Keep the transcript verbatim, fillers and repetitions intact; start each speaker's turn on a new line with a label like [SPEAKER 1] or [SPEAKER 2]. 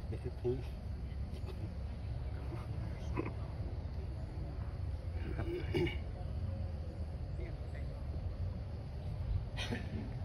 [SPEAKER 1] เด็กที่ครับ